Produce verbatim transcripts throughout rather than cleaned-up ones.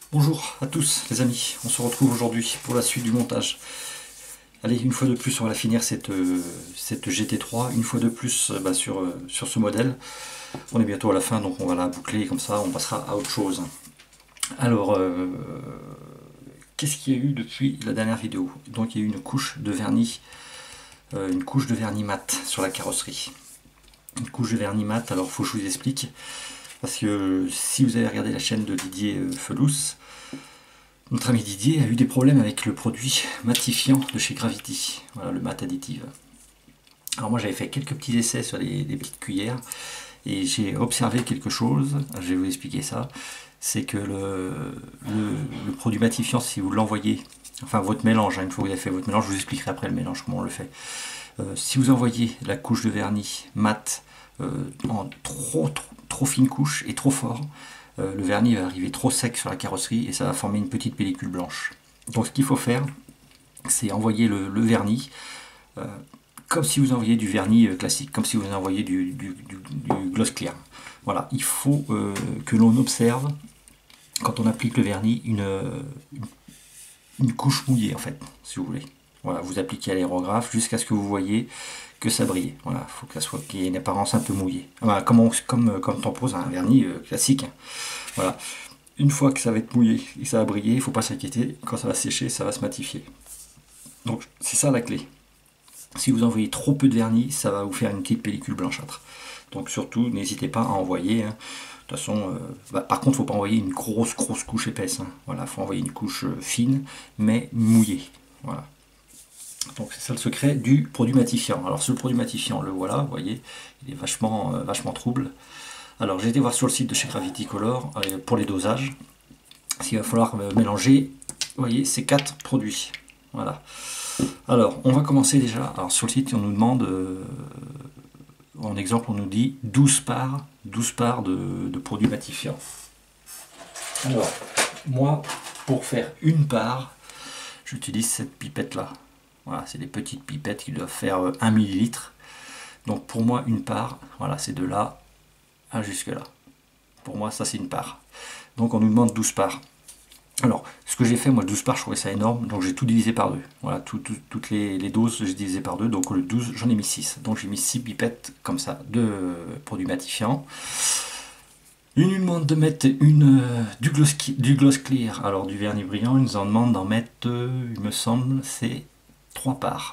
Bonjour à tous les amis, on se retrouve aujourd'hui pour la suite du montage. Allez, une fois de plus on va finir cette, euh, cette G T trois, une fois de plus euh, bah, sur, euh, sur ce modèle. On est bientôt à la fin donc on va la boucler comme ça, on passera à autre chose. Alors, euh, qu'est-ce qu'il y a eu depuis la dernière vidéo? Donc il y a eu une couche de vernis, euh, une couche de vernis mat sur la carrosserie. Une couche de vernis mat, alors il faut que je vous explique. Parce que si vous avez regardé la chaîne de Didier Felous, notre ami Didier a eu des problèmes avec le produit matifiant de chez Gravity, voilà, le mat additive. Alors moi j'avais fait quelques petits essais sur des, des petites cuillères et j'ai observé quelque chose, je vais vous expliquer ça, c'est que le, le, le produit matifiant, si vous l'envoyez, enfin votre mélange, hein, une fois que vous avez fait votre mélange, je vous expliquerai après le mélange, comment on le fait. Euh, si vous envoyez la couche de vernis mat euh, en trop, trop, trop fine couche et trop fort, euh, le vernis va arriver trop sec sur la carrosserie et ça va former une petite pellicule blanche. Donc ce qu'il faut faire, c'est envoyer le, le vernis euh, comme si vous envoyiez du vernis euh, classique, comme si vous envoyiez du, du, du, du gloss clear. Voilà, il faut euh, que l'on observe, quand on applique le vernis, une, une, une couche mouillée en fait, si vous voulez. Voilà, vous appliquez à l'aérographe jusqu'à ce que vous voyez que ça brille. Voilà, il faut que ça soit qu'il y ait une apparence un peu mouillée. Voilà, comme, on, comme, comme on pose un vernis euh, classique. Voilà. Une fois que ça va être mouillé et que ça va briller, il ne faut pas s'inquiéter. Quand ça va sécher, ça va se matifier. Donc c'est ça la clé. Si vous envoyez trop peu de vernis, ça va vous faire une petite pellicule blanchâtre. Donc surtout, n'hésitez pas à envoyer. Hein. De toute façon, euh, bah, par contre, il ne faut pas envoyer une grosse, grosse couche épaisse. Hein. Voilà, il faut envoyer une couche fine, mais mouillée. Voilà. Donc c'est ça le secret du produit matifiant. Alors ce produit matifiant, le voilà, vous voyez, il est vachement, euh, vachement trouble. Alors j'ai été voir sur le site de chez Gravity Color euh, pour les dosages. Il va falloir euh, mélanger, vous voyez, ces quatre produits. Voilà. Alors on va commencer déjà. Alors sur le site on nous demande, euh, en exemple on nous dit douze parts, douze parts de, de produits matifiants. Alors moi pour faire une part, j'utilise cette pipette là. Voilà, c'est des petites pipettes qui doivent faire un millilitre. Donc pour moi, une part, voilà, c'est de là à jusque là. Pour moi, ça c'est une part. Donc on nous demande douze parts. Alors, ce que j'ai fait, moi, douze parts, je trouvais ça énorme. Donc j'ai tout divisé par deux. Voilà, tout, tout, toutes les, les doses, j'ai divisé par deux. Donc le douze, j'en ai mis six. Donc j'ai mis six pipettes comme ça de produits matifiants. Il nous demande de mettre une, euh, du, gloss, du gloss clear, alors du vernis brillant. Il nous en demande d'en mettre, euh, il me semble, c'est trois parts.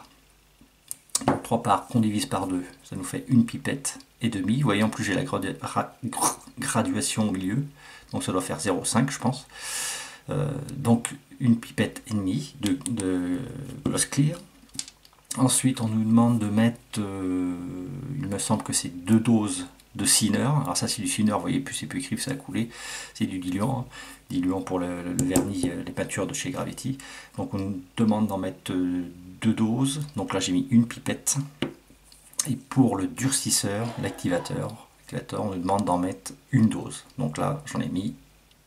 Donc trois parts qu'on divise par deux, ça nous fait une pipette et demie. Vous voyez, en plus j'ai la gradu graduation au milieu, donc ça doit faire zéro virgule cinq je pense. Euh, donc une pipette et demie de, de gloss clear. Ensuite on nous demande de mettre, euh, il me semble que c'est deux doses de Thinner. Alors ça c'est du Thinner, vous voyez, plus c'est plus écrit, ça a coulé. C'est du diluant, hein. Diluant pour le, le vernis, les peintures de chez Gravity. Donc on nous demande d'en mettre euh, deux doses. Donc là j'ai mis une pipette. Et pour le durcisseur, l'activateur, on nous demande d'en mettre une dose. Donc là j'en ai mis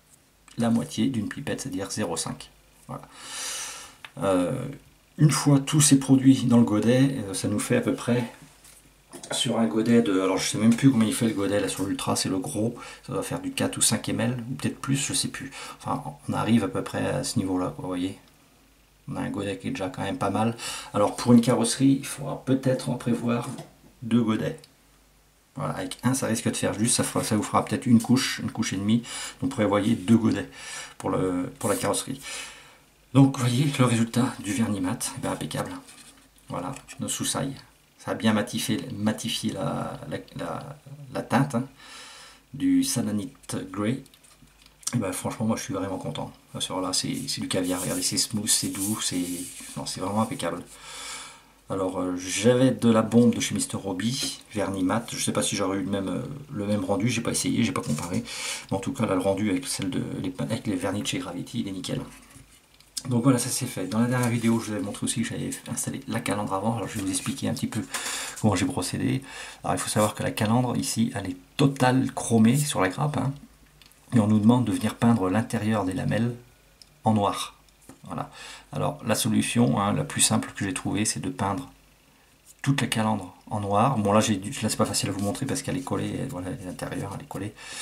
la moitié d'une pipette, c'est-à-dire zéro virgule cinq. Voilà. Euh, une fois tous ces produits dans le godet, ça nous fait à peu près, sur un godet de, alors je sais même plus combien il fait le godet là sur l'Ultra, c'est le gros, ça doit faire du quatre ou cinq millilitres, ou peut-être plus, je sais plus. Enfin, on arrive à peu près à ce niveau-là, vous voyez. On a un godet qui est déjà quand même pas mal. Alors pour une carrosserie, il faudra peut-être en prévoir deux godets. Voilà, avec un, ça risque de faire juste, ça, fera, ça vous fera peut-être une couche, une couche et demie. Donc prévoyez deux godets pour, le, pour la carrosserie. Donc vous voyez le résultat du vernis mat, eh bien, impeccable. Voilà, nos sous-sailles. Ça a bien matifié, matifié la, la, la, la teinte, hein, du Sadanite Grey. Et ben, franchement, moi je suis vraiment content. Là, c'est du caviar. Regardez, c'est smooth, c'est doux, c'est vraiment impeccable. Alors, euh, j'avais de la bombe de chez Mister Hobby, vernis mat. Je ne sais pas si j'aurais eu le même, euh, le même rendu, j'ai pas essayé, j'ai pas comparé. Mais en tout cas, là, le rendu avec, celle de, les, avec les vernis de chez Gravity, il est nickel. Donc voilà, ça c'est fait. Dans la dernière vidéo, je vous avais montré aussi que j'avais installé la calandre avant. Alors je vais vous expliquer un petit peu comment j'ai procédé. Alors il faut savoir que la calandre, ici, elle est totale chromée sur la grappe. Hein, et on nous demande de venir peindre l'intérieur des lamelles en noir. Voilà. Alors la solution, hein, la plus simple que j'ai trouvée, c'est de peindre toute la calandre en noir. Bon là, là c'est pas facile à vous montrer parce qu'elle est collée, voilà, l'intérieur elle est collée.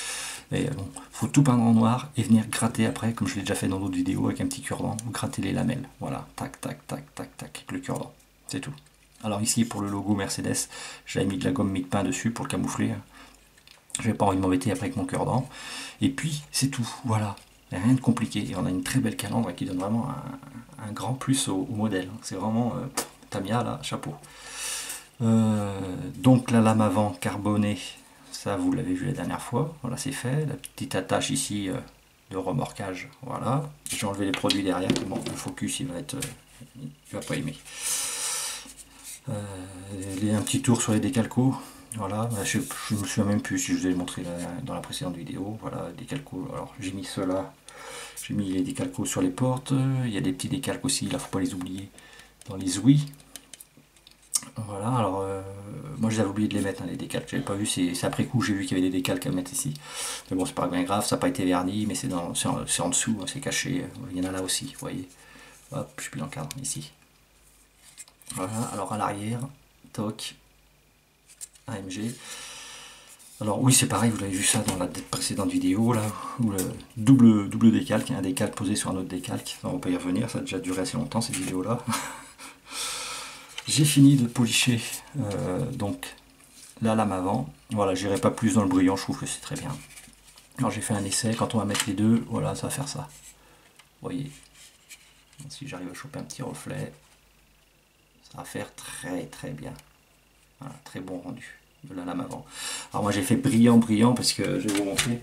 Et bon, faut tout peindre en noir et venir gratter après, comme je l'ai déjà fait dans d'autres vidéos, avec un petit cure-dent, vous grattez les lamelles. Voilà, tac, tac, tac, tac, tac, avec le cure-dent. C'est tout. Alors ici, pour le logo Mercedes, j'avais mis de la gomme mie-de-pain dessus pour le camoufler. Je n'avais pas envie de m'embêter après avec mon cure-dent. Et puis, c'est tout. Voilà. Il n'y a rien de compliqué. Et on a une très belle calandre qui donne vraiment un, un grand plus au, au modèle. C'est vraiment euh, Tamiya, là, chapeau. Euh, donc la lame avant carbonée, ça vous l'avez vu la dernière fois. Voilà, c'est fait. La petite attache ici euh, de remorquage. Voilà. J'ai enlevé les produits derrière. Bon, le focus, il va être... Euh, il va pas aimer. Euh, les, un petit tour sur les décalcos. Voilà, je ne me souviens même plus si je vous ai montré la, dans la précédente vidéo. Voilà, décalcos. Alors j'ai mis cela, j'ai mis les décalcos sur les portes. Il y a des petits décalques aussi, là, faut pas les oublier, dans les ouïes. Voilà, alors euh, moi j'avais oublié de les mettre, hein, les décalques. J'avais pas vu, c'est après coup j'ai vu qu'il y avait des décalques à mettre ici. Mais bon, c'est pas bien grave, ça n'a pas été verni, mais c'est en, en dessous, hein, c'est caché. Il y en a là aussi, vous voyez. Hop, je suis plus dans le cadre, ici. Voilà, alors à l'arrière, toc. A M G. Alors oui, c'est pareil, vous avez vu ça dans la précédente vidéo, là, où le double, double décalque, un décalque posé sur un autre décalque. On va pas y revenir, ça a déjà duré assez longtemps cette vidéo-là. J'ai fini de policher euh, donc la lame avant. Voilà, j'irai pas plus dans le brillant, je trouve que c'est très bien. Alors j'ai fait un essai, quand on va mettre les deux, voilà, ça va faire ça. Vous voyez, si j'arrive à choper un petit reflet, ça va faire très très bien. Voilà, très bon rendu de la lame avant. Alors moi j'ai fait brillant brillant parce que je vais vous montrer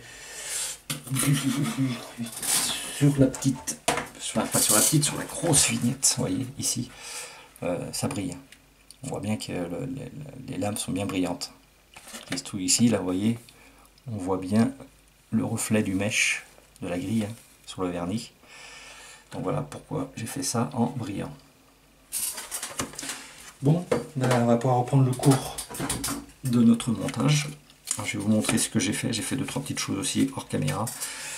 sur la petite, enfin pas sur la petite, sur la grosse vignette, vous voyez ici, euh, ça brille. On voit bien que le, les, les lames sont bien brillantes. Et tout ici, là vous voyez, on voit bien le reflet du mèche de la grille hein, sur le vernis. Donc voilà pourquoi j'ai fait ça en brillant. Bon, ben, on va pouvoir reprendre le cours de notre montage. Alors, je vais vous montrer ce que j'ai fait. J'ai fait deux trois petites choses aussi hors caméra.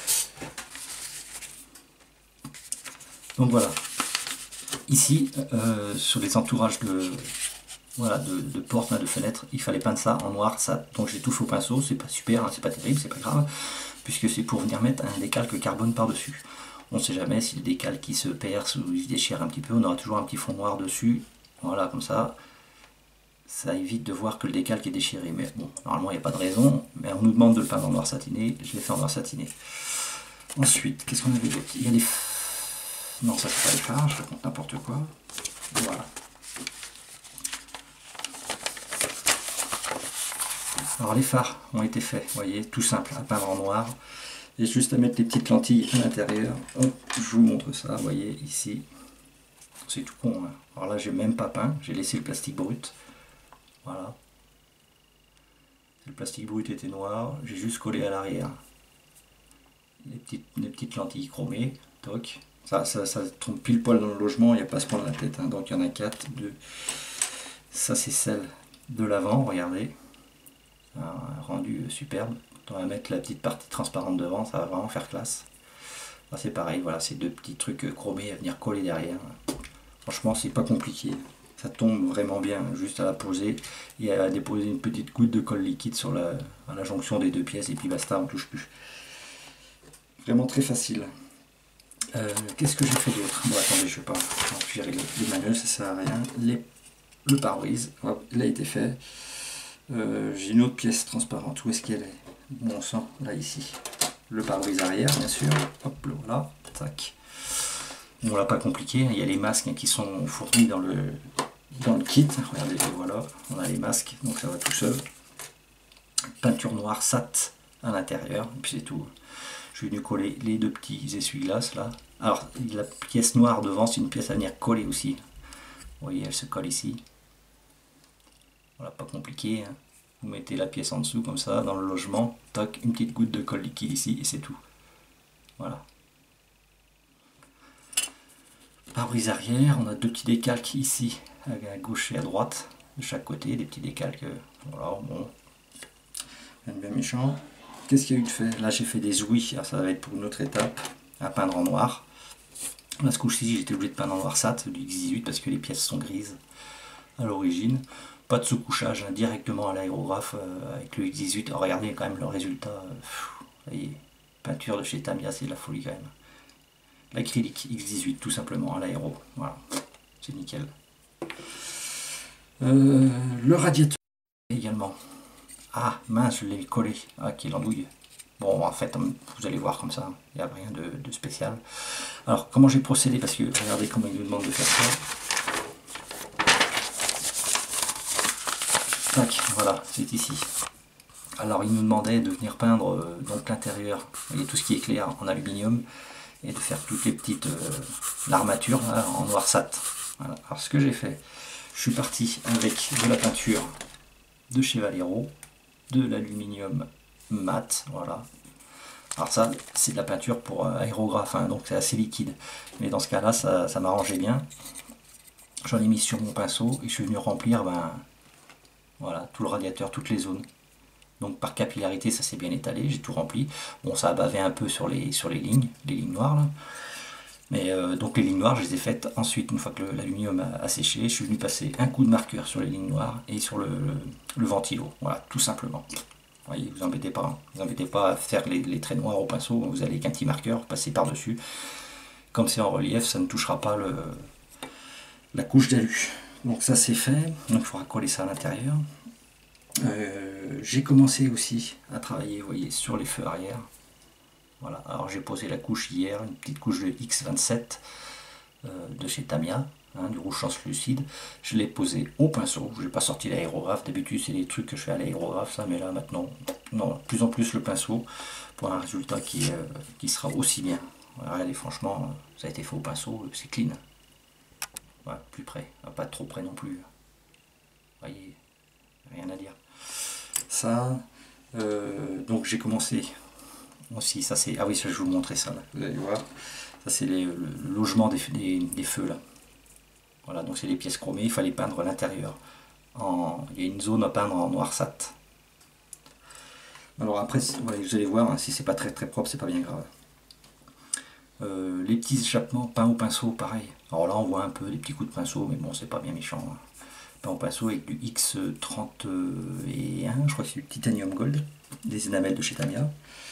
Donc voilà. Ici, euh, sur les entourages de, voilà, de, de portes, de fenêtres, il fallait peindre ça en noir. Ça, donc j'ai tout fait au pinceau. C'est pas super, hein, c'est pas terrible, c'est pas grave, puisque c'est pour venir mettre un décalque carbone par-dessus. On ne sait jamais si le décalque qui se perce ou il se déchire un petit peu, on aura toujours un petit fond noir dessus. Voilà, comme ça. Ça évite de voir que le décalque est déchiré. Mais bon, normalement, il n'y a pas de raison. Mais on nous demande de le peindre en noir satiné. Je l'ai fait en noir satiné. Ensuite, qu'est-ce qu'on avait d'autre? Il y a les... Non, ça, c'est pas les phares. Je raconte n'importe quoi. Voilà. Alors, les phares ont été faits. Vous voyez, tout simple, à peindre en noir. Et juste à mettre les petites lentilles à l'intérieur. Je vous montre ça. Vous voyez, ici. C'est tout con. Hein. Alors là, j'ai même pas peint. J'ai laissé le plastique brut. Voilà. Le plastique brut était noir, j'ai juste collé à l'arrière les petites, les petites lentilles chromées, toc. Ça, ça, ça tombe pile poil dans le logement, il n'y a pas à se prendre la tête. Hein. Donc il y en a quatre, deux. Ça c'est celle de l'avant, regardez. Un rendu superbe. On va mettre la petite partie transparente devant, ça va vraiment faire classe. C'est pareil, voilà, c'est deux petits trucs chromés à venir coller derrière. Franchement, c'est pas compliqué. Ça tombe vraiment bien, juste à la poser et à déposer une petite goutte de colle liquide sur la, à la jonction des deux pièces et puis basta, on ne touche plus. Vraiment très facile. Euh, Qu'est-ce que j'ai fait d'autre? Bon, attendez, je ne vais pas empirer les, les manuels, ça sert à rien. Les, le pare-brise, il a été fait. Euh, j'ai une autre pièce transparente, où est-ce qu'elle est? Bon sang, là ici. Le pare-brise arrière, bien sûr. Hop, là, voilà, tac. On l'a pas compliqué, il y a les masques qui sont fournis dans le, dans le kit. Regardez, voilà, on a les masques, donc ça va tout seul. Peinture noire sat à l'intérieur, et puis c'est tout. Je vais venir coller les deux petits essuie-glaces là. Alors, la pièce noire devant, c'est une pièce à venir coller aussi. Vous voyez, elle se colle ici. Voilà, pas compliqué. Hein. Vous mettez la pièce en dessous comme ça, dans le logement. Toc, une petite goutte de colle liquide ici, et c'est tout. Voilà. Pare-brise arrière, on a deux petits décalques ici, à gauche et à droite, de chaque côté, des petits décalques, voilà, bon, bien méchant. Qu'est-ce qu'il y a eu de fait? Là j'ai fait des ouïes, alors ça va être pour une autre étape, à peindre en noir. Là ce coup-ci j'étais obligé de peindre en noir sat, du X dix-huit, parce que les pièces sont grises à l'origine. Pas de sous-couchage, hein, directement à l'aérographe euh, avec le X dix-huit. Alors regardez quand même le résultat, euh, Vous voyez, peinture de chez Tamiya, c'est de la folie quand même. L'acrylique X dix-huit, tout simplement, à l'aéro. Voilà, c'est nickel. Euh, le radiateur également. Ah mince, je l'ai collé. Ah, quelle andouille. Bon, en fait, vous allez voir comme ça, il n'y a rien de, de spécial. Alors, comment j'ai procédé? Parce que regardez comment il nous demande de faire ça. Tac, voilà, c'est ici. Alors, il nous demandait de venir peindre euh, donc l'intérieur, vous voyez, tout ce qui est clair en aluminium, et de faire toutes les petites euh, l'armature en noirsat. Voilà. Alors, ce que j'ai fait, je suis parti avec de la peinture de chez Valero, de l'aluminium mat, voilà. Alors ça, c'est de la peinture pour aérographe, hein, donc c'est assez liquide. Mais dans ce cas-là, ça, ça m'arrangeait bien. J'en ai mis sur mon pinceau et je suis venu remplir ben, voilà, tout le radiateur, toutes les zones. Donc par capillarité, ça s'est bien étalé, j'ai tout rempli. Bon, ça a bavé un peu sur les, sur les lignes, les lignes noires. Là. Mais euh, donc les lignes noires, je les ai faites ensuite, une fois que l'aluminium a, a séché, je suis venu passer un coup de marqueur sur les lignes noires et sur le, le, le ventilo. Voilà, tout simplement. Vous voyez, vous embêtez pas, hein. Vous embêtez pas à faire les, les traits noirs au pinceau, vous allez avec un petit marqueur, passer par-dessus. Comme c'est en relief, ça ne touchera pas le, la couche d'alu. Donc ça c'est fait, donc il faudra coller ça à l'intérieur. Euh, j'ai commencé aussi à travailler, vous voyez, sur les feux arrière. Voilà, alors j'ai posé la couche hier, une petite couche de X vingt-sept euh, de chez Tamiya. Hein, du rouge translucide, je l'ai posé au pinceau, je n'ai pas sorti l'aérographe, d'habitude c'est des trucs que je fais à l'aérographe, ça, mais là maintenant, non, de plus en plus le pinceau, pour un résultat qui, euh, qui sera aussi bien. Regardez, franchement, ça a été fait au pinceau, c'est clean. Voilà, plus près, pas trop près non plus. Vous voyez, rien à dire. Ça, euh, donc j'ai commencé aussi, ça c'est, ah oui, ça, je vais vous montrer ça, là. Vous allez voir, ça c'est le, le logement des, des, des feux là. Voilà, donc c'est les pièces chromées, il fallait peindre l'intérieur. En... Il y a une zone à peindre en noir sat. Alors après, ouais, vous allez voir, hein, si c'est pas très très propre, c'est pas bien grave. Euh, les petits échappements peints au pinceau, pareil. Alors là, on voit un peu des petits coups de pinceau, mais bon, c'est pas bien méchant. Hein. Peint au pinceau avec du X trente et un, je crois que c'est du titanium gold, des énamels de chez Tamiya.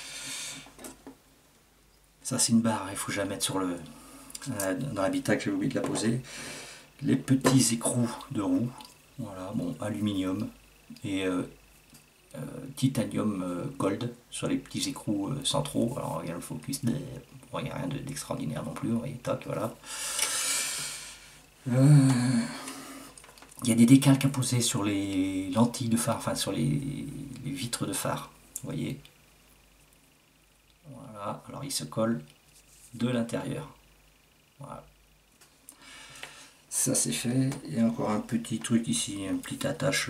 Ça, c'est une barre, il faut que je la mette sur le, dans l'habitacle, j'ai oublié de la poser. Les petits écrous de roue, voilà, bon, aluminium et euh, euh, titanium euh, gold sur les petits écrous euh, centraux. Alors il y a le focus, il bon, n'y a rien d'extraordinaire non plus, voyez, tac, voilà. Euh, il y a des décalques à poser sur les lentilles de phare, enfin sur les, les vitres de phare, vous voyez. Voilà, alors il se colle de l'intérieur. Voilà. Ça c'est fait, et encore un petit truc ici, une petite attache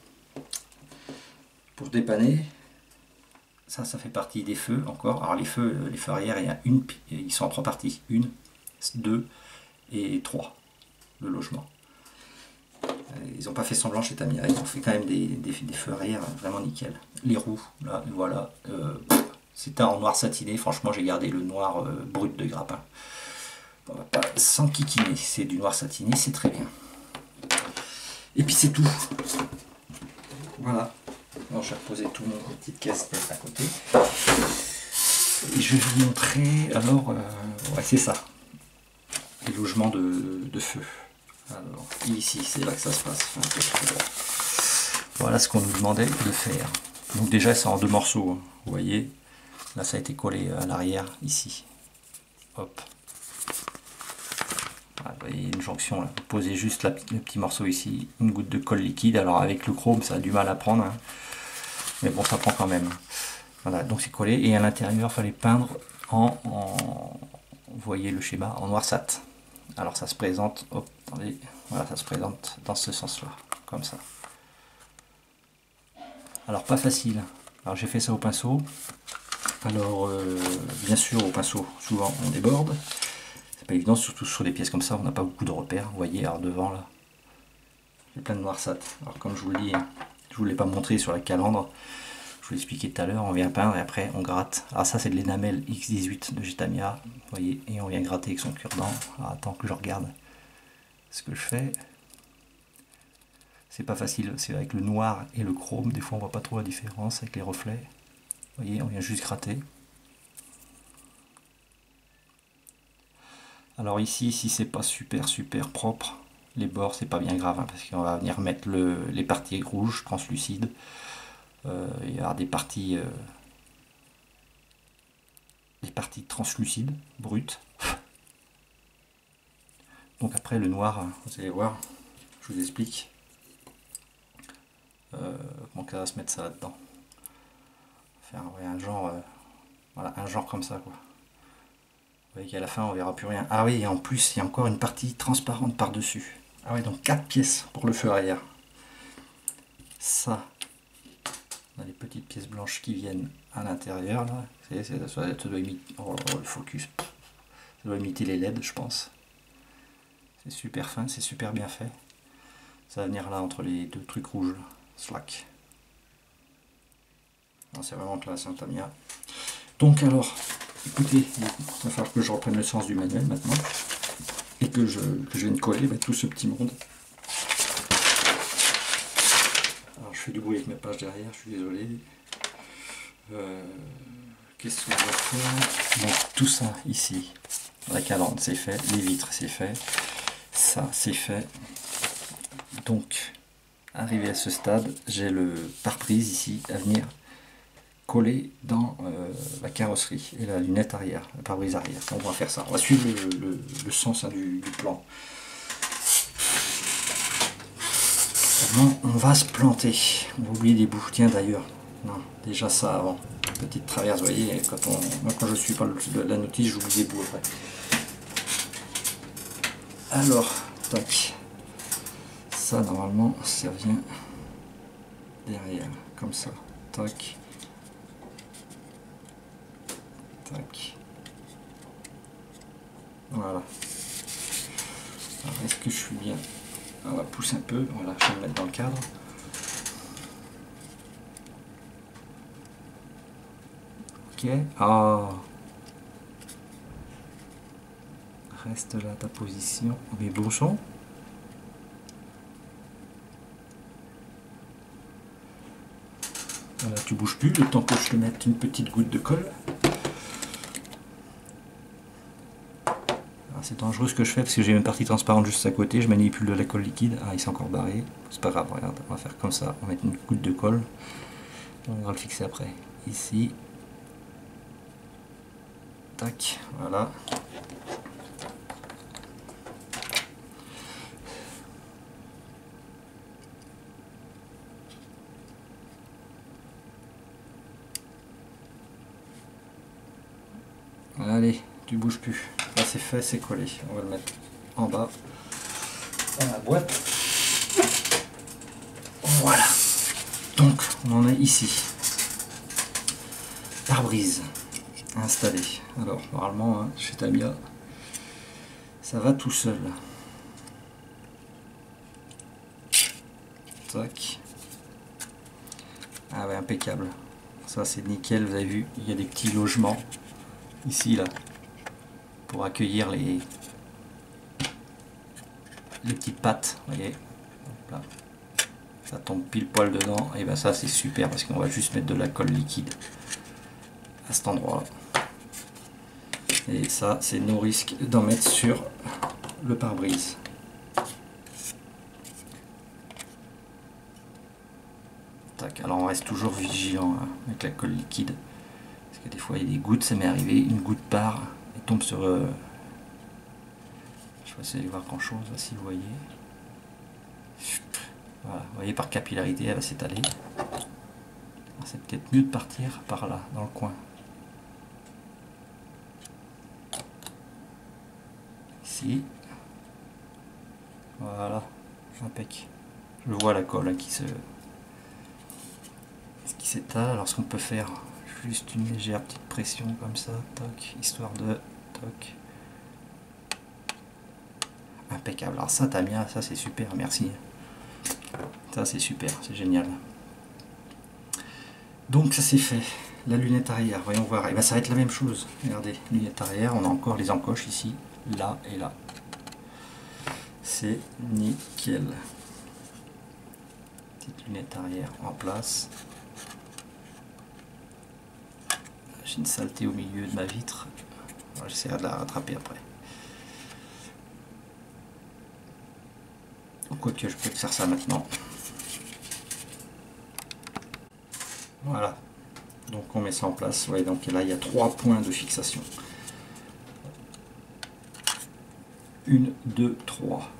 pour dépanner. Ça, ça fait partie des feux encore. Alors les feux, les feux arrière, il y a une, ils sont en trois parties. Une, deux et trois, le logement. Ils n'ont pas fait semblant chez Tamiya, ils ont fait quand même des, des, des feux arrière vraiment nickel. Les roues, là, voilà. Euh, C'était en noir satiné, franchement j'ai gardé le noir euh, brut de grappin. Pas sans kikiner, c'est du noir satiné, c'est très bien. Et puis c'est tout. Voilà. Alors j'ai reposé tout mon petite caisse à côté. Et je vais vous montrer, alors, euh, ouais c'est ça. Les logements de, de feu. Alors, ici, c'est là que ça se passe. Voilà ce qu'on nous demandait de faire. Donc déjà c'est en deux morceaux, hein. Vous voyez. Là ça a été collé à l'arrière, ici. Hop. Voilà, vous voyez une jonction là. Vous posez juste la, le petit morceau ici, une goutte de colle liquide. Alors avec le chrome ça a du mal à prendre, hein. Mais bon ça prend quand même. Voilà, donc c'est collé et à l'intérieur il fallait peindre en, en, vous voyez le schéma, en noir sat. Alors ça se présente, hop, attendez, voilà, ça se présente dans ce sens là, comme ça. Alors pas facile. Alors j'ai fait ça au pinceau. Alors euh, bien sûr au pinceau souvent on déborde. Pas évident, surtout sur des pièces comme ça, on n'a pas beaucoup de repères. Vous voyez, alors devant là, j'ai plein de noir sat. Alors comme je vous le dis, je vous l'ai pas montré sur la calandre, je vous l'ai expliqué tout à l'heure, on vient peindre et après on gratte. Alors ça c'est de l'énamel X dix-huit de chez Tamiya, vous voyez, et on vient gratter avec son cure-dent. Alors attends que je regarde ce que je fais. C'est pas facile, c'est avec le noir et le chrome, des fois on voit pas trop la différence avec les reflets. Vous voyez, on vient juste gratter. Alors ici, si c'est pas super super propre, les bords c'est pas bien grave, hein, parce qu'on va venir mettre le, les parties rouges translucides. Euh, il va y avoir des parties, euh, des parties translucides, brutes. Donc après le noir, vous allez voir, je vous explique euh, comment ça va se mettre ça là-dedans. Faire ouais, un genre, euh, voilà, un genre comme ça quoi. Vous voyez qu'à la fin on verra plus rien. Ah oui, et en plus il y a encore une partie transparente par dessus. Ah oui, donc quatre pièces pour le feu arrière. Ça, on a les petites pièces blanches qui viennent à l'intérieur là. Ça, ça, ça doit imiter, oh, le focus, ça doit imiter les L E D je pense. C'est super fin, c'est super bien fait. Ça va venir là entre les deux trucs rouges, là. Slack. C'est vraiment classe, hein, Tamiya. Donc alors, écoutez, il va falloir que je reprenne le sens du manuel maintenant et que je, que je vienne coller bah, tout ce petit monde. Alors je fais du bruit avec mes pages derrière, je suis désolé. Euh, Qu'est-ce qu'on va faire? Donc tout ça ici, la calandre c'est fait, les vitres c'est fait, ça c'est fait. Donc arrivé à ce stade, j'ai le pare-brise ici à venir coller dans euh, la carrosserie et la lunette arrière, le pare-brise arrière. On va faire ça, on va suivre le, le, le sens hein, du, du plan. Comment on va se planter? On va oublier des bouts, tiens d'ailleurs, non, déjà ça avant. Petite traverse, vous voyez, quand on, moi quand je suis pas le, la notice, j'oublie des bouts après. Alors, tac, ça normalement, ça vient derrière, comme ça, tac. Tac. Voilà. Est-ce que je suis bien? On va pousser un peu. Voilà, je vais me mettre dans le cadre. Ok. Ah. Reste là ta position. Mes bouchons. Voilà, tu bouges plus le temps que je te mette une petite goutte de colle. C'est dangereux ce que je fais parce que j'ai une partie transparente juste à côté, je manipule de la colle liquide. Ah, il s'est encore barré, c'est pas grave, regarde, on va faire comme ça, on va mettre une goutte de colle, on va le fixer après. Ici, tac, voilà. Allez, tu bouges plus. Là c'est fait, c'est collé. On va le mettre en bas dans la boîte. Voilà. Donc on en est ici. Pare-brise installé. Alors normalement hein, chez Tamiya, ça va tout seul. Tac. Ah ouais, impeccable. Ça c'est nickel. Vous avez vu, il y a des petits logements ici là pour accueillir les les petites pattes, vous voyez, là. Ça tombe pile poil dedans, et ben ça c'est super parce qu'on va juste mettre de la colle liquide à cet endroit là, et ça c'est nos risques d'en mettre sur le pare-brise. Tac, alors on reste toujours vigilant hein, avec la colle liquide parce que des fois il y a des gouttes, ça m'est arrivé, une goutte part et tombe sur euh, je vais essayer de voir grand chose là, si vous voyez. Voilà, vous voyez, par capillarité elle va s'étaler. C'est peut-être mieux de partir par là, dans le coin. Ici. Voilà, impec. Je vois la colle hein, qui se qui s'étale. Alors ce qu'on peut faire, juste une légère petite pression comme ça, toc, histoire de toc. Impeccable. Alors ça Tamiya, ça c'est super, merci. Ça c'est super, c'est génial. Donc ça c'est fait. La lunette arrière, voyons voir. Et bien ça va être la même chose. Regardez, lunette arrière, on a encore les encoches ici, là et là. C'est nickel. Petite lunette arrière en place. une saleté au milieu de ma vitre. J'essaierai de la rattraper après. Quoique je peux faire ça maintenant. Voilà. Donc on met ça en place. Vous voyez, donc là il y a trois points de fixation. Une, deux, trois.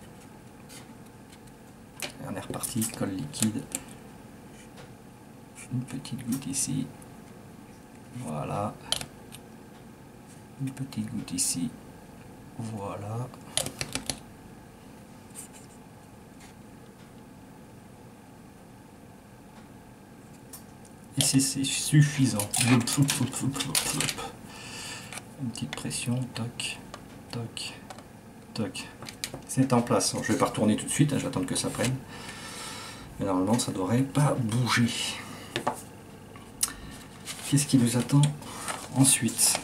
Et on est reparti, colle liquide. Une petite goutte ici. Voilà. Une petite goutte ici. Voilà. Et c'est suffisant. Une petite pression. Toc, toc, toc. C'est en place. Alors, je ne vais pas retourner tout de suite. Hein, je vais attendre que ça prenne. Mais normalement, ça ne devrait pas bouger. Qu'est-ce qui nous attend ensuite?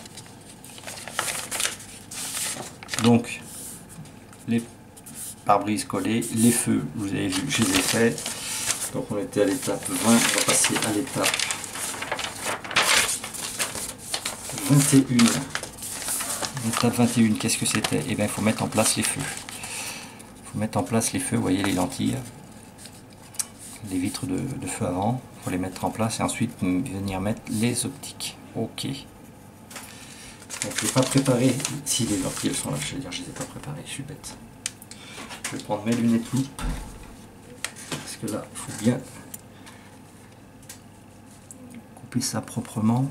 Donc, les pare-brise collés, les feux, vous avez vu, je les ai faits. Donc on était à l'étape vingt, on va passer à l'étape vingt et un. L'étape vingt et un, qu'est-ce que c'était? Eh bien, il faut mettre en place les feux. Il faut mettre en place les feux, vous voyez les lentilles, les vitres de, de feu avant, il faut les mettre en place et ensuite venir mettre les optiques. Ok. Donc je ne vais pas préparer, si les lentilles elles sont là, je vais dire je ne les ai pas préparées, je suis bête. Je vais prendre mes lunettes loupe. Que là, il faut bien couper ça proprement.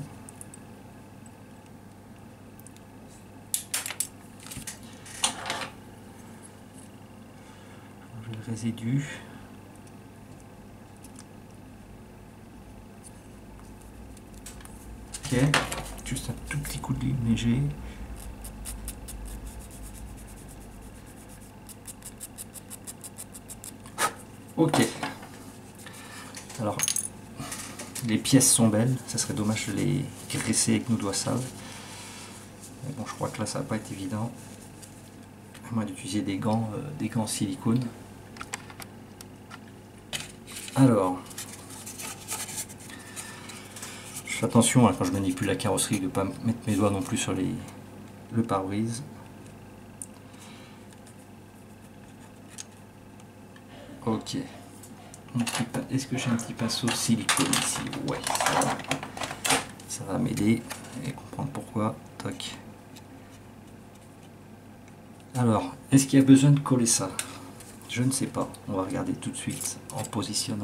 Changer le résidu. Ok, juste un tout petit coup de ligne léger. Ok. Alors, les pièces sont belles, ça serait dommage de les graisser avec nos doigts sales. Mais bon, je crois que là, ça va pas être évident. À moins d'utiliser des gants, euh, des gants en silicone. Alors, je fais attention hein, quand je manipule la carrosserie de ne pas mettre mes doigts non plus sur les, le pare-brise. Ok. Est-ce que j'ai un petit pinceau de silicone ici? Ouais, ça va, ça va m'aider et comprendre pourquoi. Toc. Alors, est-ce qu'il y a besoin de coller ça? Je ne sais pas. On va regarder tout de suite en positionnant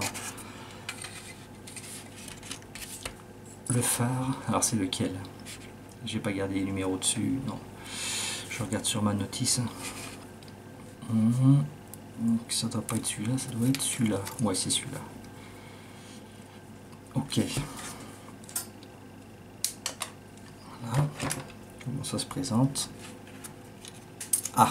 le phare. Alors, c'est lequel? J'ai pas gardé les numéros dessus. Non. Je regarde sur ma notice. Mmh. Donc ça doit pas être celui-là, ça doit être celui-là. Ouais, c'est celui-là. Ok. Voilà. Comment ça se présente? Ah.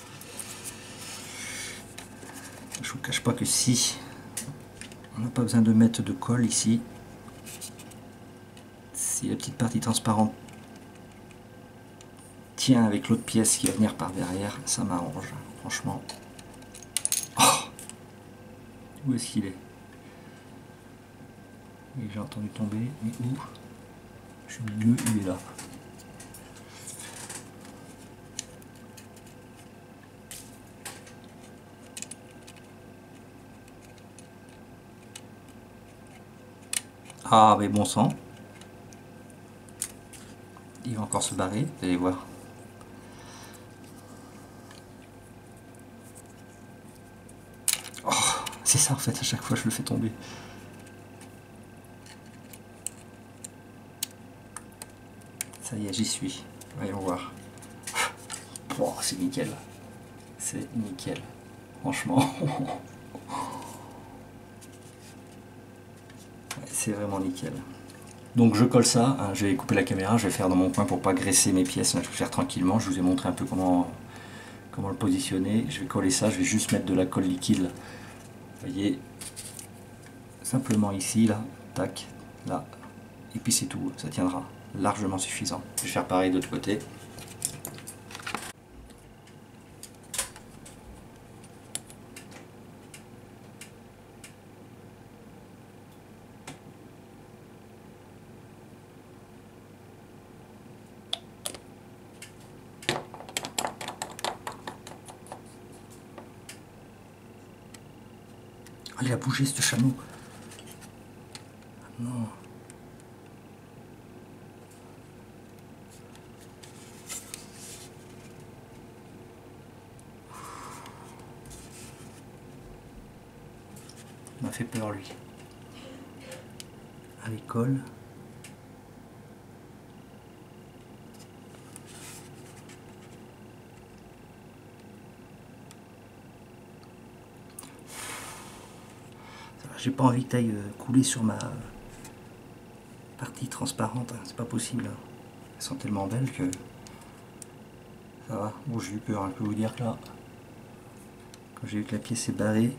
Je vous cache pas que si on n'a pas besoin de mettre de colle ici, si la petite partie transparente tient avec l'autre pièce qui va venir par derrière, ça m'arrange, franchement. Où est-ce qu'il est? Oui, j'ai entendu tomber, mais où? Je suis au milieu, il est là. Ah, mais bon sang. Il va encore se barrer, vous allez voir. Oh, c'est ça en fait, à chaque fois je le fais tomber. Ça y est, j'y suis. Voyons voir. Oh, c'est nickel. C'est nickel. Franchement. C'est vraiment nickel. Donc je colle ça. Hein, je vais couper la caméra. Je vais faire dans mon coin pour pas graisser mes pièces. Je vais faire tranquillement. Je vous ai montré un peu comment, comment le positionner. Je vais coller ça. Je vais juste mettre de la colle liquide. Vous voyez. Simplement ici, là. Tac. Là. Et puis c'est tout. Ça tiendra. Largement suffisant. Je vais faire pareil de l'autre côté. Ah, il a bougé ce chameau. Non. Il m'a fait peur lui. À l'école. J'ai pas envie que tu ailles couler sur ma partie transparente, hein. C'est pas possible. Hein. Elles sont tellement belles que ça va. Bon, j'ai eu peur, hein. Je peux vous dire que là, quand j'ai vu que la pièce est barrée.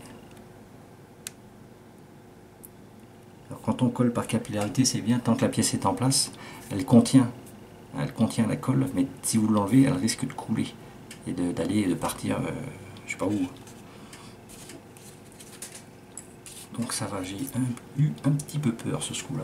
Alors quand on colle par capillarité, c'est bien tant que la pièce est en place. Elle contient, elle contient la colle, mais si vous l'enlevez, elle risque de couler et d'aller de, de partir, euh, je sais pas où. Donc ça va, j'ai eu un petit peu peur ce coup-là.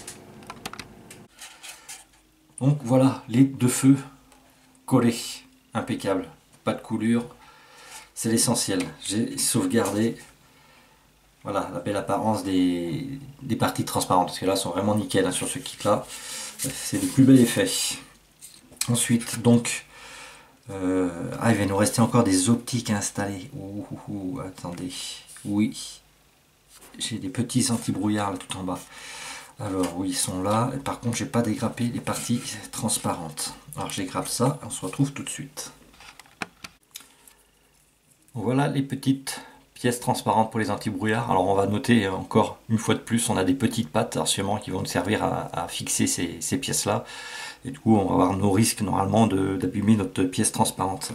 Donc voilà, les deux feux collés, impeccable, pas de coulure, c'est l'essentiel. J'ai sauvegardé, voilà, la belle apparence des, des parties transparentes, parce que là, elles sont vraiment nickel hein, sur ce kit-là. C'est le plus bel effet. Ensuite, donc, euh, ah, il va nous rester encore des optiques à installer. Ouh, ouh, ouh, attendez, oui. J'ai des petits anti-brouillards là tout en bas. Alors oui, ils sont là. Par contre, j'ai pas dégrappé les parties transparentes. Alors je dégrappe ça, on se retrouve tout de suite. Voilà les petites pièces transparentes pour les anti-brouillards. Alors on va noter encore une fois de plus, on a des petites pattes alors sûrement qui vont nous servir à, à fixer ces, ces pièces-là. Et du coup, on va avoir nos risques normalement d'abîmer notre pièce transparente.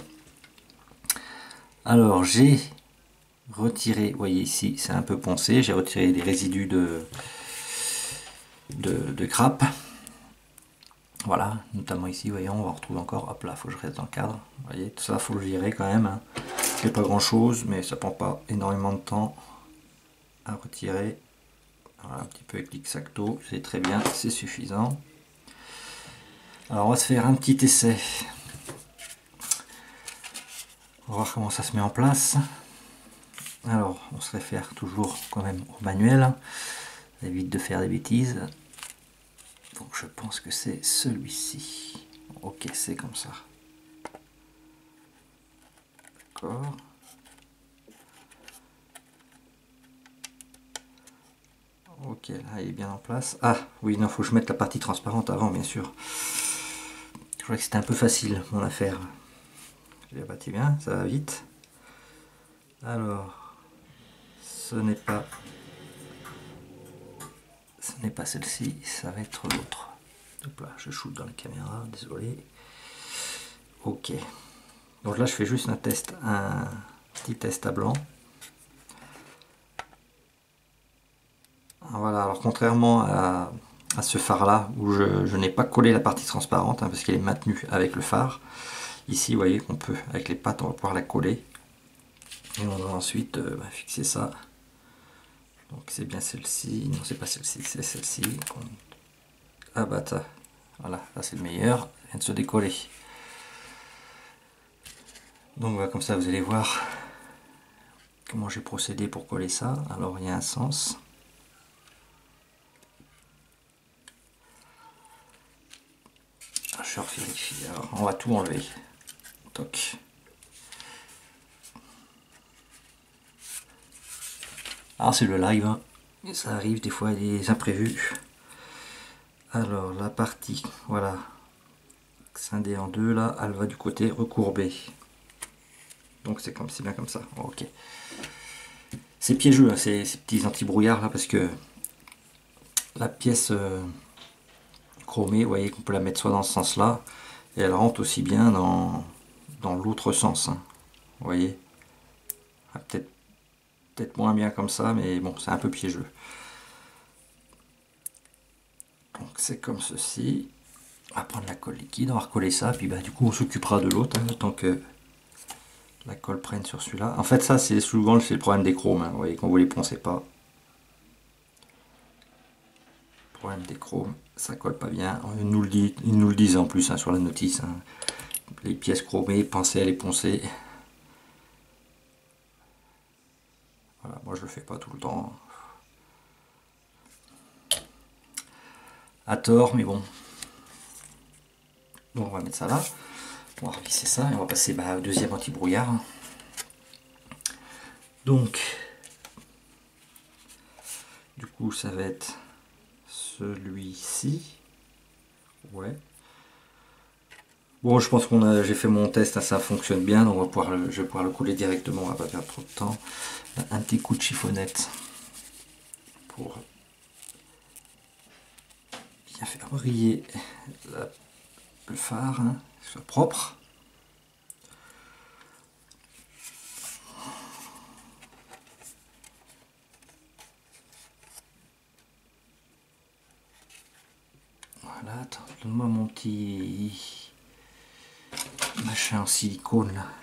Alors j'ai retiré, vous voyez ici, c'est un peu poncé, j'ai retiré les résidus de, de, de grappe. Voilà, notamment ici, voyons, on va retrouver encore, hop là, faut que je reste dans le cadre. Vous voyez, tout ça, faut le gérer quand même. Hein. C'est pas grand chose, mais ça prend pas énormément de temps à retirer. Voilà, un petit peu avec l'X-Acto, c'est très bien, c'est suffisant. Alors on va se faire un petit essai. On va voir comment ça se met en place. Alors, on se réfère toujours quand même au manuel. Ça évite de faire des bêtises. Donc je pense que c'est celui-ci. Ok, c'est comme ça. D'accord. Ok, là il est bien en place. Ah oui, non, faut que je mette la partie transparente avant, bien sûr. Je crois que c'était un peu facile mon affaire. Je l'ai bâti bien, ça va vite. Alors, ce n'est pas, ce n'est pas celle-ci, ça va être l'autre. Hop là, je shoot dans la caméra, désolé. Ok. Donc là, je fais juste un test, un petit test à blanc. Voilà, alors contrairement à, à ce phare là où je, je n'ai pas collé la partie transparente hein, parce qu'elle est maintenue avec le phare, ici vous voyez qu'on peut avec les pattes on va pouvoir la coller et on va ensuite euh, bah, fixer ça. Donc c'est bien celle-ci, non c'est pas celle-ci, c'est celle-ci. Ah bah ça, voilà, là c'est le meilleur, elle vient de se décoller. Donc voilà, comme ça vous allez voir comment j'ai procédé pour coller ça. Alors il y a un sens. Je vérifie. Alors, on va tout enlever. Toc. Alors c'est le live, hein. Ça arrive des fois des imprévus. Alors la partie, voilà, scindée en deux là, elle va du côté recourbé. Donc c'est comme c'est bien comme ça. Ok. C'est piégeux hein, ces, ces petits anti-brouillards là parce que la pièce euh, chromée, vous voyez qu'on peut la mettre soit dans ce sens là et elle rentre aussi bien dans dans l'autre sens. Hein. Vous voyez, peut-être peut-être moins bien comme ça, mais bon, c'est un peu piégeux. Donc c'est comme ceci. On va prendre la colle liquide, on va recoller ça, puis bah du coup on s'occupera de l'autre, hein, tant que la colle prenne sur celui-là. En fait ça c'est souvent c'est le problème des chromes, hein. Vous voyez quand vous les poncez pas. Problème des chromes, ça colle pas bien. Ils nous le disent, ils nous le disent en plus hein, sur la notice. Hein. Les pièces chromées, pensez à les poncer. Voilà, moi je le fais pas tout le temps. À tort, mais bon. Donc on va mettre ça là. On va revisser ça et on va passer bah, au deuxième anti-brouillard. Donc, du coup, ça va être celui-ci. Ouais. Bon, je pense qu'on a, j'ai fait mon test, hein, ça fonctionne bien, donc on va pouvoir le, je vais pouvoir le couler directement, on va pas perdre trop de temps. Un petit coup de chiffonnette pour bien faire briller la, le phare, hein, que ce soit propre. Voilà, attends, donne-moi mon petit machin en silicone là.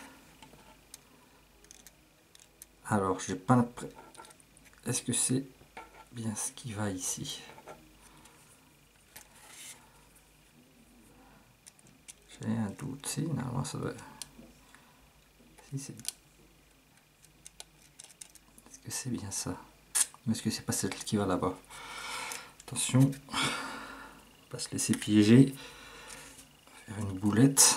Alors, j'ai pas l'impression. Est-ce que c'est bien ce qui va ici? J'ai un doute. Si, normalement ça va. Si, c'est. Est-ce que c'est bien ça? Ou est-ce que c'est pas celle qui va là-bas? Attention, pas se laisser piéger. Faire une boulette.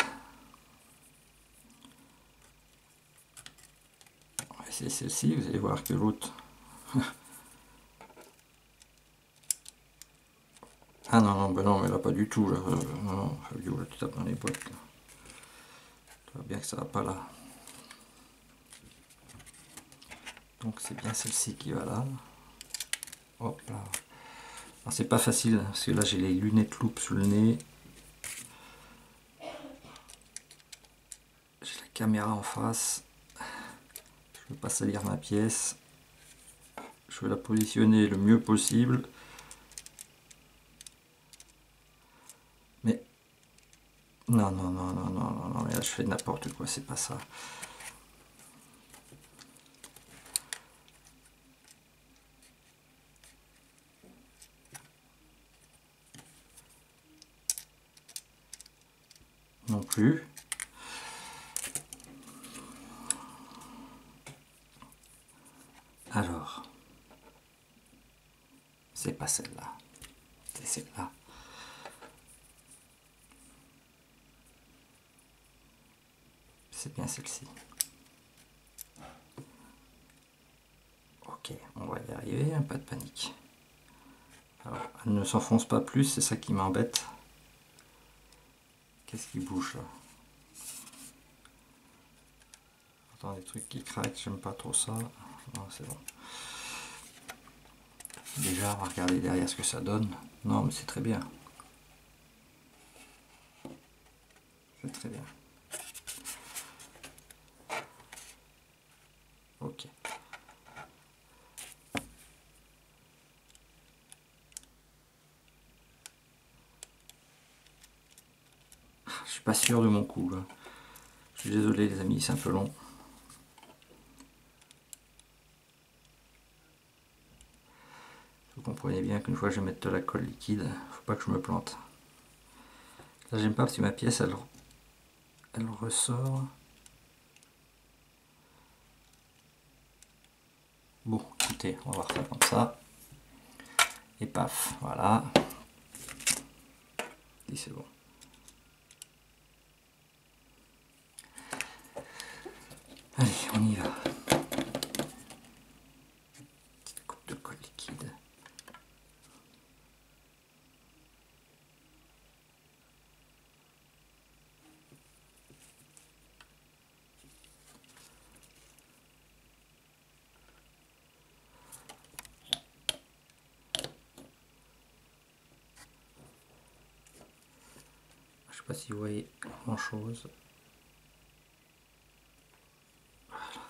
On va essayer celle-ci, vous allez voir que l'autre. Ah non, non, ben non, mais là pas du tout. Là. Euh, non, non, Fabio, là, tu tapes dans les boîtes. Là. Tu vois bien que ça va pas là. Donc c'est bien celle-ci qui va là. Hop là. Alors c'est pas facile, parce que là j'ai les lunettes loupe sous le nez. J'ai la caméra en face. Je veux pas salir ma pièce. Je veux la positionner le mieux possible. Mais non, non, non, non, non, non, non, mais là je fais n'importe quoi, c'est pas ça. Non plus. Alors, c'est pas celle-là, c'est celle-là. C'est bien celle-ci. Ok, on va y arriver, hein, pas de panique. Alors, elle ne s'enfonce pas plus, c'est ça qui m'embête. Qu'est-ce qui bouge là? Attends, des trucs qui craquent, j'aime pas trop ça. Non, c'est bon. Déjà, on va regarder derrière ce que ça donne. Non, mais c'est très bien. C'est très bien. Ok. Je suis pas sûr de mon coup. Là. Je suis désolé les amis, c'est un peu long. Vous comprenez bien qu'une fois que je vais mettre de la colle liquide, faut pas que je me plante. Là j'aime pas parce que ma pièce elle, elle ressort. Bon, écoutez, on va voir ça comme ça. Et paf, voilà. Et c'est bon. Allez, on y va. Petite coupe de colle liquide. Je sais pas si vous voyez grand chose. Voilà.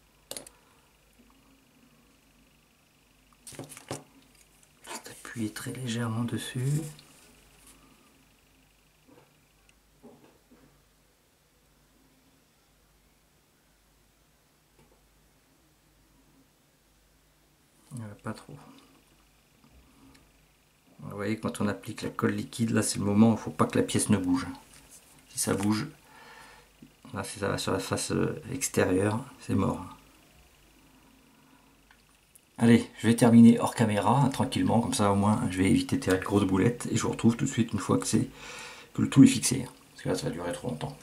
Juste appuyer très légèrement dessus. Pas trop. Vous voyez, quand on applique la colle liquide, là c'est le moment où il ne faut pas que la pièce ne bouge. Si ça bouge, là si ça va sur la face extérieure, c'est mort. Allez, je vais terminer hors caméra, hein, tranquillement, comme ça au moins je vais éviter de tirer de grosses boulettes et je vous retrouve tout de suite une fois que, c'est, que le tout est fixé. Parce que là ça va durer trop longtemps.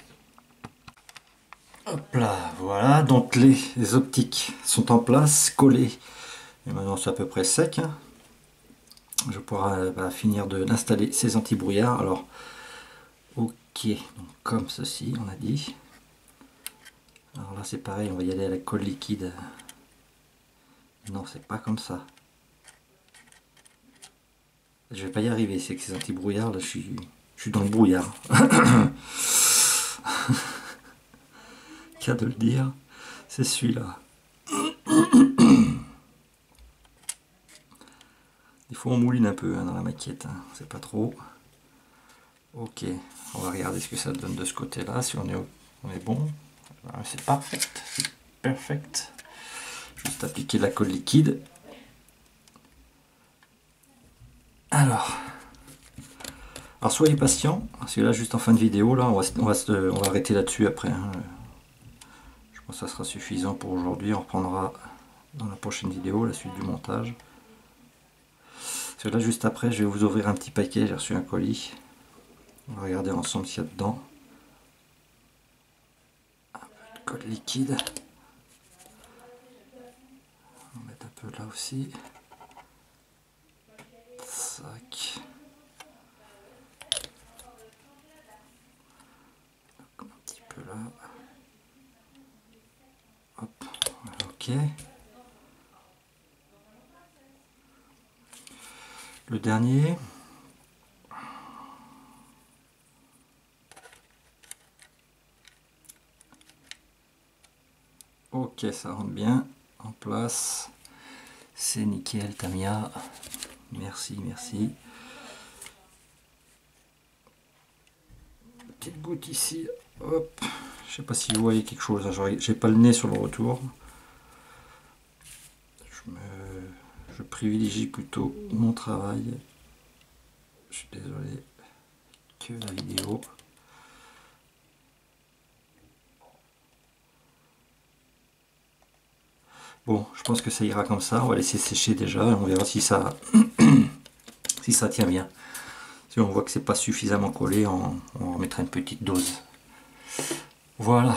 Hop là, voilà, donc les, les optiques sont en place, collées. Et maintenant c'est à peu près sec. Hein. Je pourrai bah, finir d'installer ces anti-brouillards. Alors, ok, donc comme ceci, on a dit. Alors là c'est pareil, on va y aller à la colle liquide. Non, c'est pas comme ça. Je vais pas y arriver, c'est que ces anti-brouillards, là je suis, je suis dans le brouillard. Qu'à de le dire, c'est celui-là. Il faut en mouline un peu hein, dans la maquette, hein. C'est pas trop. Ok, on va regarder ce que ça donne de ce côté-là, si on est, on est bon. C'est parfait, c'est perfect. Juste appliquer la colle liquide. Alors, alors soyez patient, parce que là, juste en fin de vidéo, là, on va, on va, on va arrêter là-dessus après. Hein. Je pense que ça sera suffisant pour aujourd'hui. On reprendra dans la prochaine vidéo la suite du montage. Parce que là, juste après, je vais vous ouvrir un petit paquet. J'ai reçu un colis. On va regarder ensemble ce qu'il y a dedans. Un peu de colle liquide. On va mettre un peu là aussi. Sac. Un petit peu là. Hop. Ok. Le dernier. Ok, ça rentre bien en place. C'est nickel, Tamiya. Merci, merci. Petite goutte ici. Hop. Je sais pas si vous voyez quelque chose. J'ai pas le nez sur le retour. Je, me... Je privilégie plutôt mon travail. Je suis désolé que la vidéo. Bon, je pense que ça ira comme ça. On va laisser sécher déjà et on verra si ça, si ça tient bien. Si on voit que c'est pas suffisamment collé, on, on remettra une petite dose. Voilà.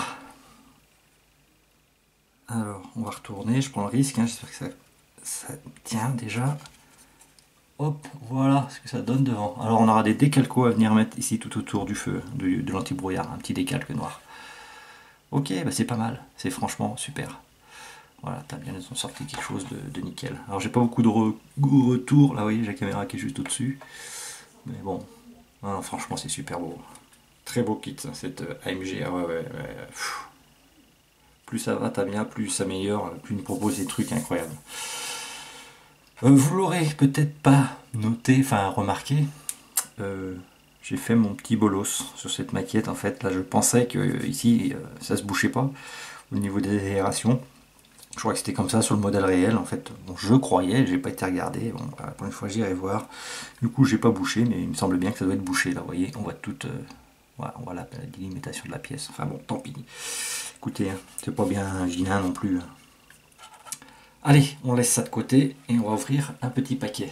Alors, on va retourner. Je prends le risque. Hein, j'espère que ça, ça tient déjà. Hop, voilà ce que ça donne devant. Alors, on aura des décalcos à venir mettre ici tout autour du feu, de, de l'anti-brouillard. Un petit décalque noir. Ok, bah c'est pas mal. C'est franchement super. Voilà, t'as bien sorti quelque chose de, de nickel. Alors j'ai pas beaucoup de re retours, là vous voyez, j'ai la caméra qui est juste au-dessus. Mais bon, non, franchement c'est super beau. Très beau kit, cette A M G. Ah ouais, ouais, ouais. Plus ça va, t'as bien, plus ça améliore, plus il nous propose des trucs incroyables. Euh, vous l'aurez peut-être pas noté, enfin remarqué, euh, j'ai fait mon petit bolos sur cette maquette en fait. Là je pensais que euh, ici euh, ça se bouchait pas au niveau des aérations. Je crois que c'était comme ça sur le modèle réel en fait. Bon, je croyais, j'ai pas été regardé. Bon, voilà, pour une fois j'irai voir. Du coup j'ai pas bouché, mais il me semble bien que ça doit être bouché là. Vous voyez, on voit toute, euh, voilà, on voit la, la délimitation de la pièce. Enfin bon, tant pis. Écoutez, hein, c'est pas bien vilain non plus. Allez, on laisse ça de côté et on va ouvrir un petit paquet.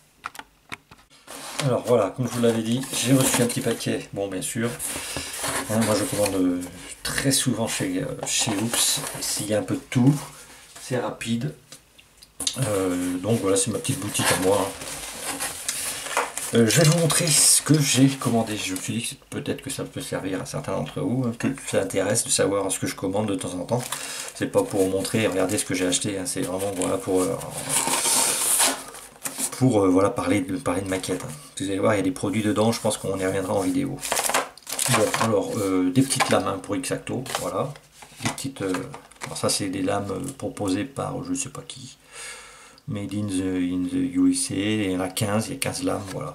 Alors voilà, comme je vous l'avais dit, j'ai reçu un petit paquet. Bon, bien sûr. Hein, moi je commande euh, très souvent chez, euh, chez Oops. S'il y a un peu de tout. C'est rapide, euh, donc voilà, c'est ma petite boutique à moi. Euh, je vais vous montrer ce que j'ai commandé. Je me suis dit que peut-être que ça peut servir à certains d'entre vous, hein, que ça intéresse de savoir ce que je commande de temps en temps. C'est pas pour vous montrer et regarder ce que j'ai acheté, hein, c'est vraiment voilà pour euh, pour euh, voilà parler de parler de maquette. Hein. Vous allez voir, il y a des produits dedans. Je pense qu'on y reviendra en vidéo. Bon, alors euh, des petites lames hein, pour X-Acto, voilà, des petites. Euh, Alors ça c'est des lames proposées par je sais pas qui, made in the, in the U S A, il y en a quinze, il y a quinze lames, voilà.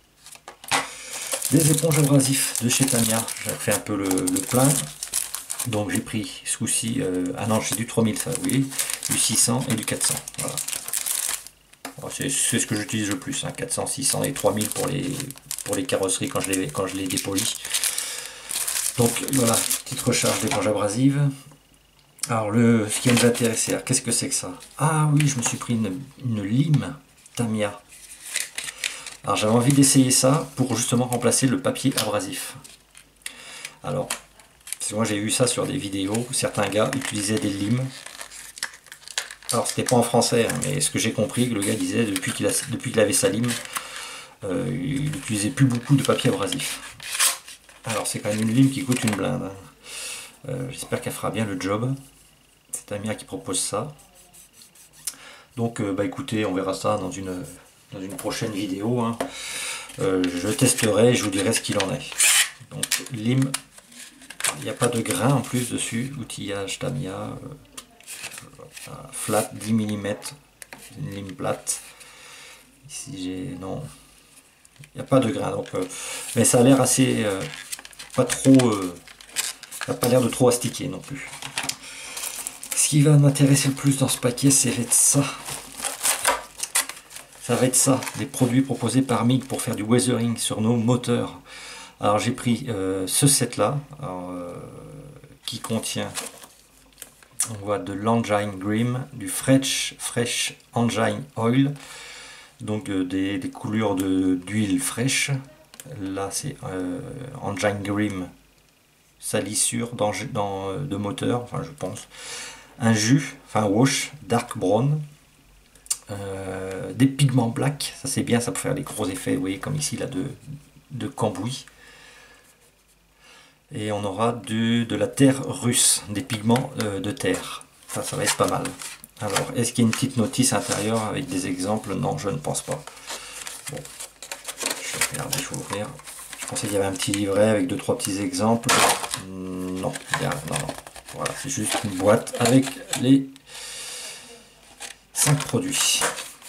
Des éponges abrasifs de chez Tamiya, j'ai fait un peu le, le plein, donc j'ai pris ce coup-ci, euh, ah non j'ai du trois mille ça, oui, du six cents et du quatre cents, voilà. Bon, c'est ce que j'utilise le plus, hein, quatre cents, six cents et trois mille pour les, pour les carrosseries quand je les, quand je les dépolis. Donc voilà, petite recharge d'éponge abrasive. Alors, le, ce qui va nous intéresser, qu'est-ce que c'est que ça? Ah oui, je me suis pris une, une lime Tamiya. Alors, j'avais envie d'essayer ça pour justement remplacer le papier abrasif. Alors, parce que moi j'ai vu ça sur des vidéos où certains gars utilisaient des limes. Alors, c'était pas en français, hein, mais ce que j'ai compris, le gars disait depuis qu'il depuis qu'il avait sa lime, euh, il n'utilisait plus beaucoup de papier abrasif. Alors, c'est quand même une lime qui coûte une blinde. Hein. Euh, J'espère qu'elle fera bien le job. C'est Tamiya qui propose ça. Donc euh, bah écoutez, on verra ça dans une, dans une prochaine vidéo. Hein. Euh, je testerai et je vous dirai ce qu'il en est. Donc lime, il n'y a pas de grain en plus dessus. Outillage Tamiya, euh, flat dix millimètres, une lime plate. Ici j'ai non, il n'y a pas de grain. Donc, euh, mais ça a l'air assez, euh, pas trop, euh, ça n'a pas l'air de trop astiquer non plus. Ce qui va m'intéresser le plus dans ce paquet, c'est ça. Ça va être ça, les produits proposés par M I G pour faire du weathering sur nos moteurs. Alors j'ai pris euh, ce set là, euh, qui contient, on voit de l'Engine Grim, du Fresh, Fresh Engine Oil, donc euh, des, des coulures d'huile fraîche. Là c'est euh, Engine Grim, salissure dans, dans, de moteur, enfin je pense. Un jus, enfin wash, dark brown, euh, des pigments black, ça c'est bien, ça peut faire des gros effets, vous voyez comme ici là de, de cambouis. Et on aura du, de la terre russe, des pigments euh, de terre, ça, ça va être pas mal. Alors, est-ce qu'il y a une petite notice intérieure avec des exemples? Non, je ne pense pas. Bon, je vais regarder, je vais ouvrir. Je pensais qu'il y avait un petit livret avec deux trois petits exemples. Non, bien, non, non. Voilà, c'est juste une boîte avec les cinq produits.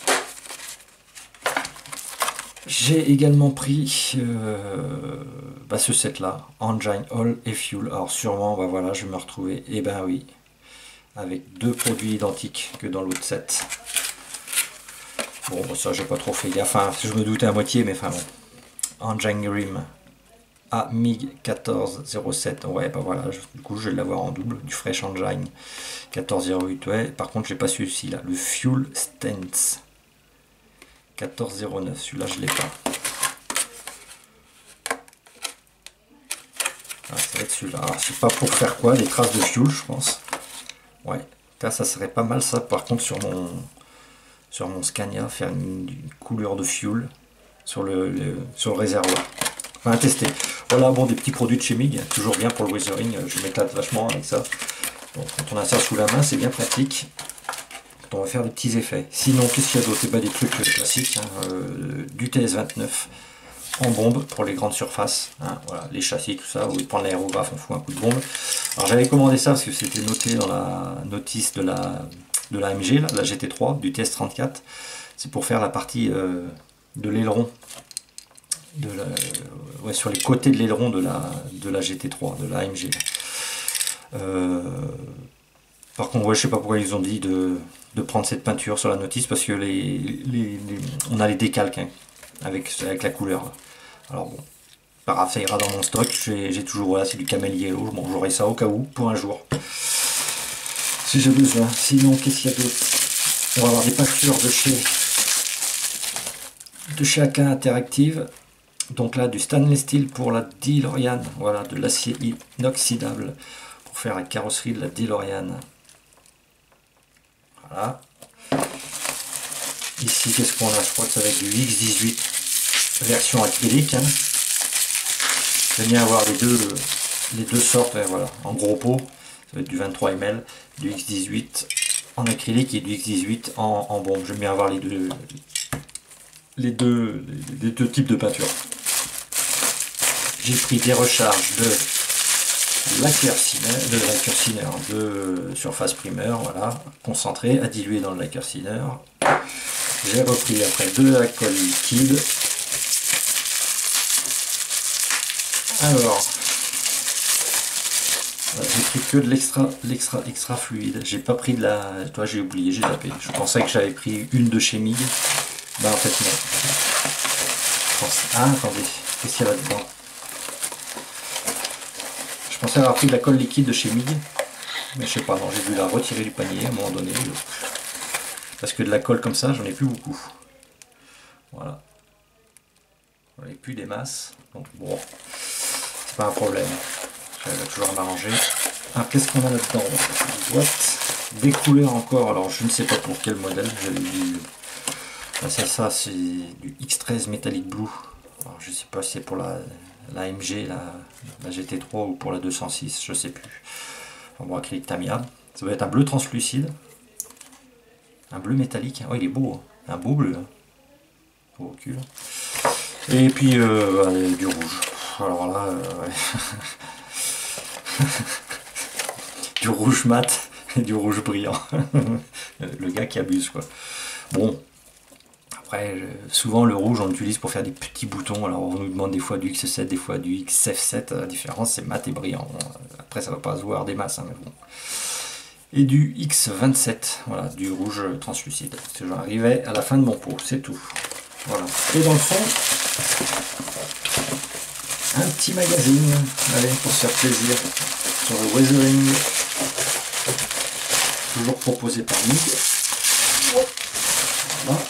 J'ai également pris euh, bah ce set là, Engine Oil et Fuel. Alors sûrement, bah voilà, je vais me retrouver, et ben oui, avec deux produits identiques que dans l'autre set. Bon, bah ça j'ai pas trop fait gaffe, enfin je me doutais à moitié, mais enfin bon. Engine Grim à M I G quatorze zéro sept, ouais bah voilà, je, du coup je vais l'avoir en double, du Fresh Engine quatorze zéro huit, ouais, par contre j'ai pas celui-ci là, le Fuel Stance quatorze zéro neuf, celui-là je l'ai pas. Ah, ça va être celui-là, alors c'est pas pour faire quoi, des traces de fuel je pense, ouais, là ça serait pas mal ça, par contre sur mon sur mon Scania, faire une, une couleur de fuel sur le, le, sur le réservoir. Enfin, à tester. Voilà, bon, des petits produits de chez M I G, toujours bien pour le weathering, je m'éclate vachement avec ça. Donc, quand on a ça sous la main, c'est bien pratique. Quand on va faire des petits effets. Sinon, qu'est-ce qu'il y a d'autre? C'est pas des trucs classiques, hein, euh, du T S vingt-neuf en bombe pour les grandes surfaces. Hein, voilà, les châssis, tout ça, au lieu de prendre l'aérographe, on fout un coup de bombe. Alors, j'avais commandé ça parce que c'était noté dans la notice de la, de la A M G, là, la G T trois, du T S trente-quatre. C'est pour faire la partie euh, de l'aileron. De la, ouais, sur les côtés de l'aileron de la, de la G T trois, de la A M G. Euh, par contre, ouais, je sais pas pourquoi ils ont dit de, de prendre cette peinture sur la notice, parce que les, les, les on a les décalques hein, avec, avec la couleur. Alors bon, pas grave, ça ira dans mon stock. J'ai toujours, voilà, c'est du camel yellow. Bon, j'aurai ça au cas où, pour un jour, si j'ai besoin. Sinon, qu'est-ce qu'il y a d'autre? On va avoir des peintures de chez, de chez Aka Interactive. Donc là, du stainless steel pour la DeLorean, voilà, de l'acier inoxydable pour faire la carrosserie de la DeLorean. Voilà. Ici, qu'est-ce qu'on a? Je crois que ça va être du X dix-huit version acrylique. Hein. J'aime bien avoir les deux, les deux sortes, hein, voilà, en gros pot. Ça va être du vingt-trois millilitres, du X dix-huit en acrylique et du X dix-huit en, en bombe. J'aime bien avoir les deux, les deux, les deux types de peinture. J'ai pris des recharges de lacquer de lacquer thinner de surface primeur, voilà, concentré à diluer dans le lacquer thinner. J'ai repris après de l'alcool liquide. Alors, j'ai pris que de l'extra, l'extra, extra fluide. J'ai pas pris de la, toi j'ai oublié, j'ai zappé. Je pensais que j'avais pris une de chez M I G. Ben en fait non. Je pense, ah attendez, qu'est-ce qu'il y a là-dedans? Je pensais avoir pris de la colle liquide de chez M I G. Mais je sais pas, non, j'ai dû la retirer du panier à un moment donné. Parce que de la colle comme ça, j'en ai plus beaucoup. Voilà. J'en ai plus des masses. Donc bon, c'est pas un problème. Je vais toujours m'arranger. Ah, qu'est-ce qu'on a là-dedans? Une boîte. Des couleurs encore, alors je ne sais pas pour quel modèle. J'avais du... C'est ça, c'est du X treize Metallic Blue. Alors, je sais pas si c'est pour la, la M G, la, la G T trois ou pour la deux cent six, je sais plus. Enfin, bon, acrylique Tamiya. Ça va être un bleu translucide. Un bleu métallique. Oh, il est beau. Hein. Un beau bleu. Hein. Au recul. Et puis euh, ouais, du rouge. Alors là, euh, ouais. Du rouge mat et du rouge brillant. Le gars qui abuse, quoi. Bon. Après, souvent le rouge on l'utilise pour faire des petits boutons, alors on nous demande des fois du X sept, des fois du X F sept, la différence c'est mat et brillant. Bon, après ça va pas se voir des masses, hein, mais bon. Et du X vingt-sept, voilà, du rouge translucide. J'arrivais à la fin de mon pot, c'est tout. Voilà. Et dans le fond, un petit magazine, allez, pour se faire plaisir, sur le weathering, toujours proposé par nous. Voilà.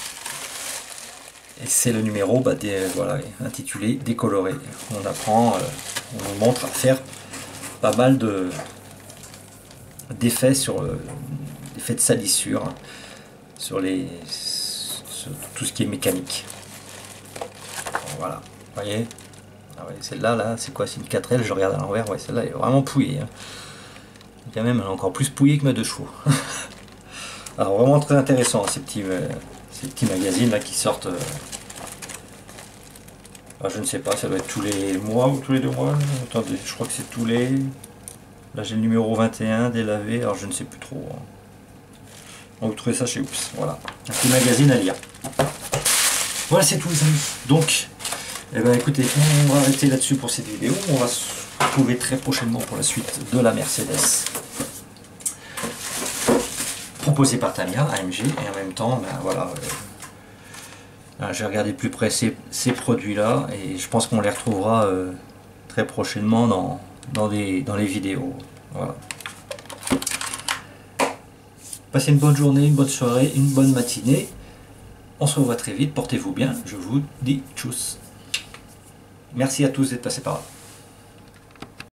Et c'est le numéro bah, des, voilà, intitulé Décoloré. On apprend, euh, on nous montre à faire pas mal de d'effets sur euh, l'effet de salissure, hein, sur, les, sur tout ce qui est mécanique. Bon, voilà, vous voyez, ah ouais, celle-là, là, c'est quoi? C'est une quatre L, je regarde à l'envers, ouais, celle-là est vraiment pouillée. Hein. Quand même, elle est encore plus pouillée que ma deux chevaux. Alors vraiment très intéressant ces petits, euh, ces petits magazines là qui sortent. Euh, ah, je ne sais pas, ça doit être tous les mois ou tous les deux mois. Attendez, je crois que c'est tous les. Là j'ai le numéro vingt et un délavé, alors je ne sais plus trop. Hein. On vous trouvez ça chez Oups, voilà. Un petit magazine à lire. Voilà, c'est tout les amis. Donc, eh ben, écoutez, on va arrêter là-dessus pour cette vidéo. On va se retrouver très prochainement pour la suite de la Mercedes. Proposé par Tamiya, A M G, et en même temps, ben, voilà, euh, j'ai regardé de plus près ces, ces produits-là, et je pense qu'on les retrouvera euh, très prochainement dans, dans, des, dans les vidéos. Voilà. Passez une bonne journée, une bonne soirée, une bonne matinée. On se revoit très vite, portez-vous bien, je vous dis tchuss. Merci à tous d'être passés par là.